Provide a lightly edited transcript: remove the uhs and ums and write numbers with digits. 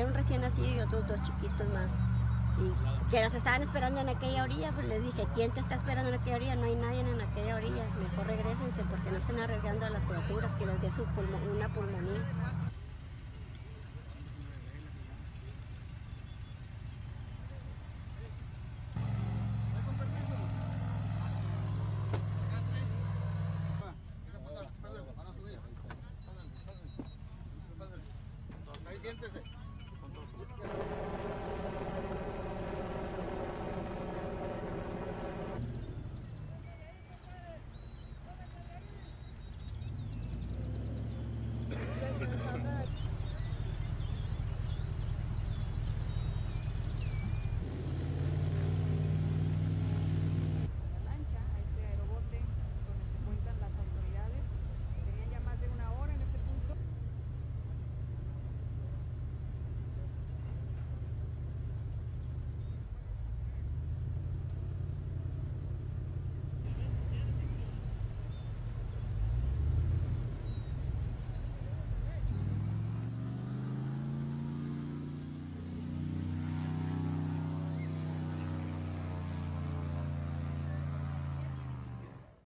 Era un recién nacido y otros 2 chiquitos más. Y que nos estaban esperando en aquella orilla, pues les dije, ¿quién te está esperando en aquella orilla? No hay nadie en aquella orilla, mejor regrésense porque no estén arriesgando a las criaturas que les dé una pulmonía. Ahí siéntese.